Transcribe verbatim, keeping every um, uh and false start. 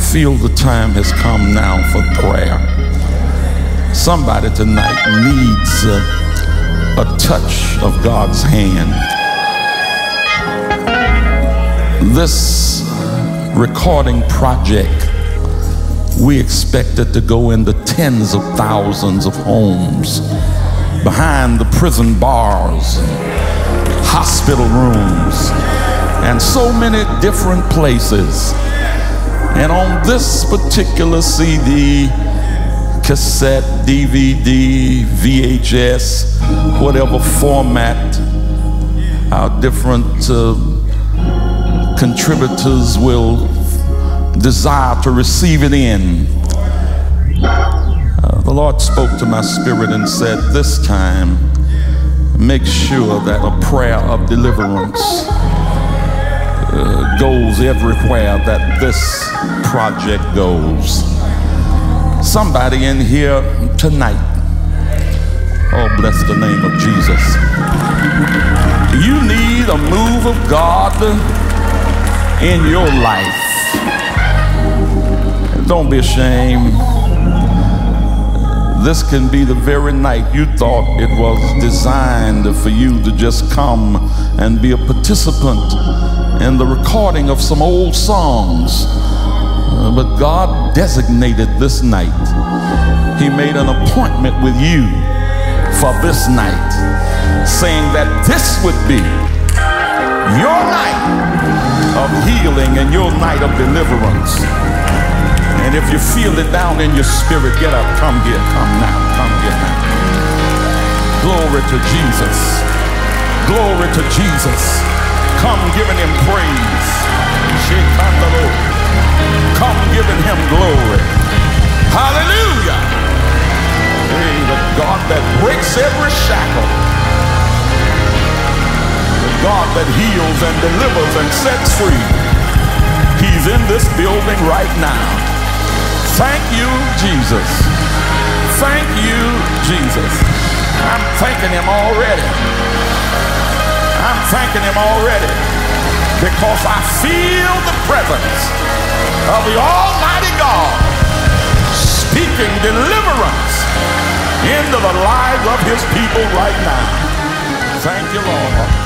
feel the time has come now for prayer. Somebody tonight needs a, a touch of God's hand. This recording project, we expect it to go into tens of thousands of homes, behind the prison bars, hospital rooms, and so many different places. And on this particular C D, cassette, D V D, V H S, whatever format our different uh, contributors will desire to receive it in. Uh, the Lord spoke to my spirit and said, this time, make sure that a prayer of deliverance uh, goes everywhere that this project goes. Somebody in here tonight, oh, bless the name of Jesus, you need a move of God in your life. Don't be ashamed. This can be the very night you thought it was designed for you to just come and be a participant in the recording of some old songs. Uh, but God designated this night. He made an appointment with you for this night, saying that this would be your night of healing and your night of deliverance. And if you feel it down in your spirit, get up, come here, come now, come here now. Glory to Jesus. Glory to Jesus. Come giving him praise. Come giving him glory. Hallelujah. Hey, the God that breaks every shackle. The God that heals and delivers and sets free. He's in this building right now. Thank you, Jesus. Thank you, Jesus. I'm thanking him already. I'm thanking him already because I feel the presence of the Almighty God speaking deliverance into the lives of his people right now. Thank you, Lord.